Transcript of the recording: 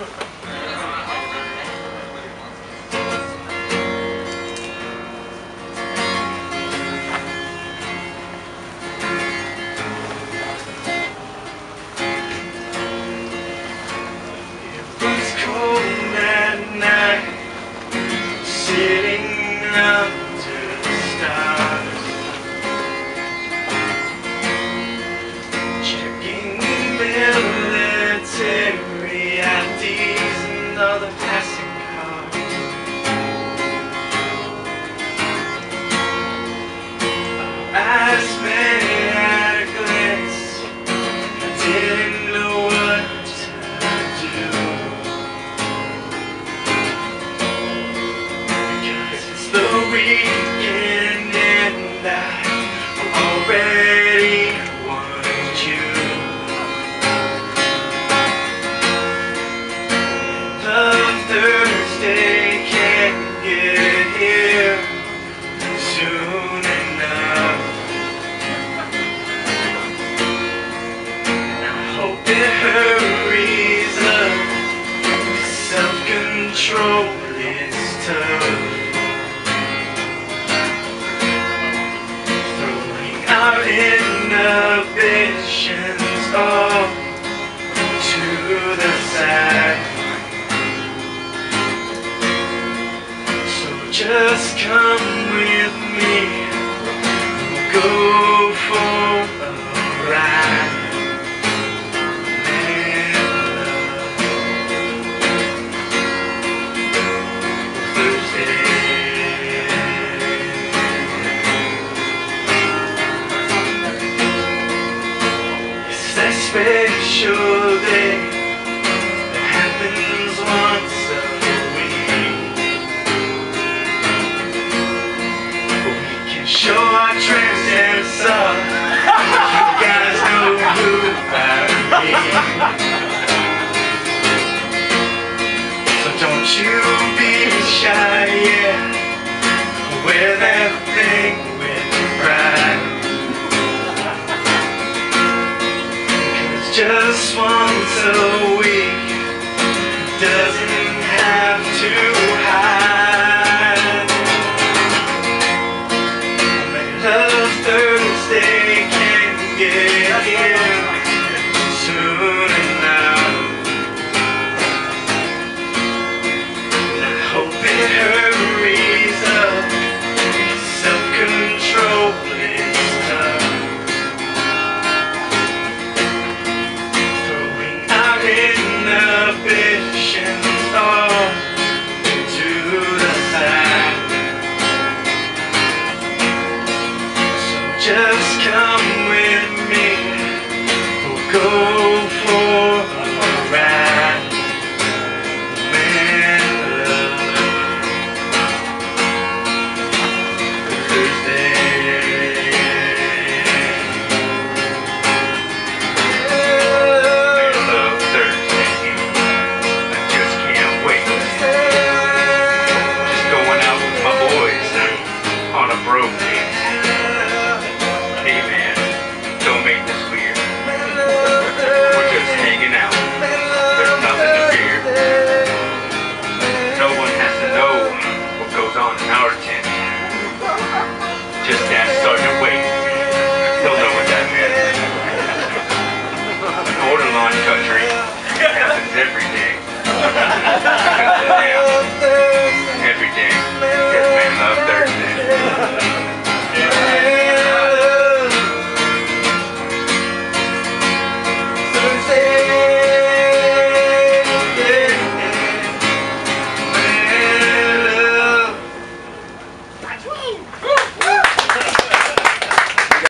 Sitting under the stars, checking military IDs and all the passing cars. Our eyes met at a glance. I didn't know what to do. The weekend and I already wanted you. The Thursday can't get here soon enough, and I hope it hurries up. Self-control is tough. Our inhibitions all to the side. So just come with me, we'll go for a ride. Special day that happens once a week. We can show our tricks and stuff. You guys know who I mean. So don't you be shy, yeah. Wear that thing with pride. Just once a